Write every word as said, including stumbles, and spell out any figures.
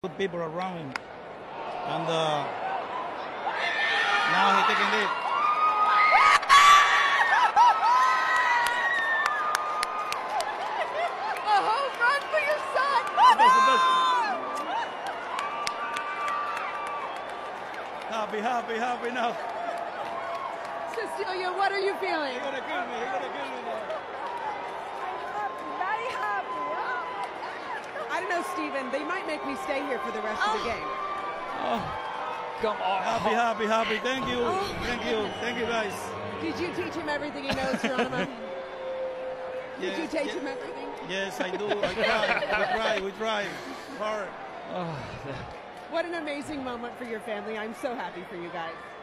Good people around, and uh, now he's taking it. A home run for your son! Happy, happy, happy now. Cecilia, what are you feeling? He's gonna kill me. He's gonna kill me now. Very happy. I don't know, Steven. They might make me stay here for the rest of the game. Oh, Come on. happy, happy, happy. Thank you. Thank you. Thank you, guys. Did you teach him everything he knows, Geronimo? Did Yes, you teach yes. him everything? Yes, I do. I try. We try. We try hard. Oh, What an amazing moment for your family. I'm so happy for you guys.